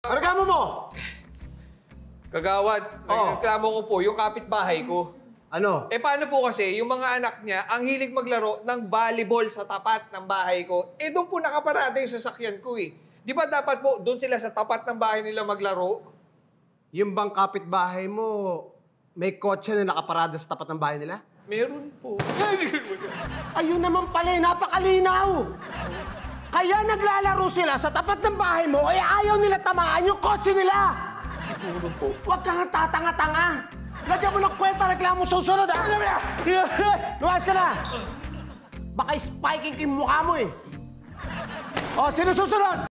Ano reklamo mo? Kagawad, reklamo ko po yung kapitbahay ko. Ano? Paano po kasi, yung mga anak niya, ang hilig maglaro ng volleyball sa tapat ng bahay ko, doon po nakaparada yung sasakyan ko eh. Di ba dapat po, doon sila sa tapat ng bahay nila maglaro? Yung bang kapitbahay mo, may kotse na nakaparada sa tapat ng bahay nila? Meron po. Ayun naman pala, napakalinaw. Kaya naglalaro sila sa tapat ng bahay mo, ayaw nila tamaan yung kotse nila. Siguro po. Huwag ka nga tatanga-tanga. Lagyan mo ng kwenta, reklamo susunod, ha? Lumayas ka na! Baka spiking yung mukha mo, eh. O, sino susunod?